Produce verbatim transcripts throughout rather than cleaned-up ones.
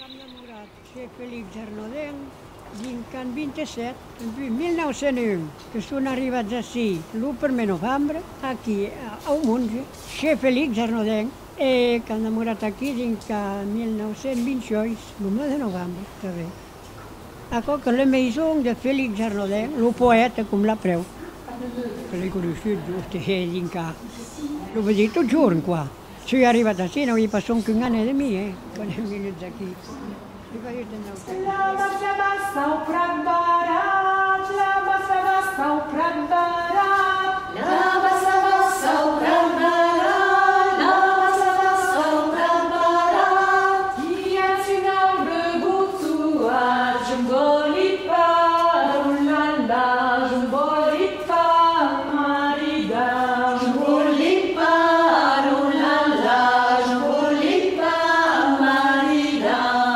M'he enamorat de Félix Arnodenc, vinc en vint-i-set, en mil nou-cents un, que són arribats ací l'u de novembre, aquí a Umunge, chez Félix Arnodenc, e que han enamorat aquí vinc en mil nou-cents vint-i-sis, l'u de novembre, també. Acò que la maison de Félix Arnodenc, el poeta com la preu, que l'he conegut just vinc a... Ho vaig dir tot jorn, qua. Si he arribat ací, no hi passa un cangana de mi, eh, quan hem vingut aquí. La bassa bassa al Prat Barat, la bassa bassa al Prat Barat, la bassa bassa al Prat Barat, la bassa bassa al Prat Barat. Hi ha un arbre botuat, un bolipar, un landàs, un bolipar, marida, un bolipar, un landàs, un bolipar, marida.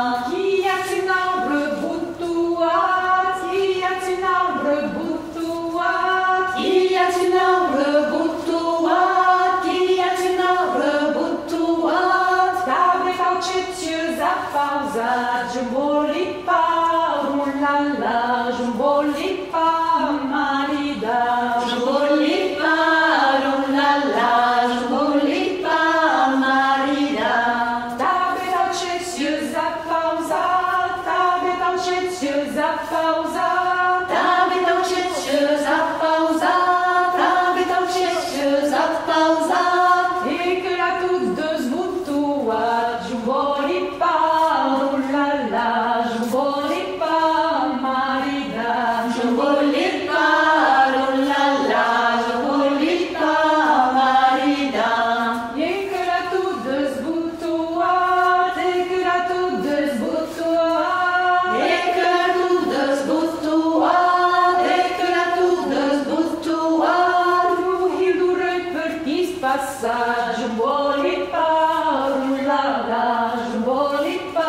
Un bolipar, un landàs, un bolipar, marida. Un bolipar, un landàs, un bolipar, marida. Tabe dał się zapauzat, tabe dał się zapauzat, tabe dał się zapauzat, tabe dał się zapauzat. I que la toute de zbutuat, un bolipar. Un bolipar, marida, un bolipar, un landàs, un bolipar, marida. E que la tout desbutuat, e que la tout desbutuat, e que la tout desbutuat, e que la tout desbutuat. Nu hi durei partís passage, un bolipar, un landàs, un bolipar.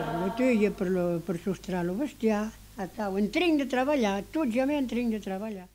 Per, per sostrar el bestiar, en trinc de treballar, tots ja m'hi en trinc de treballar.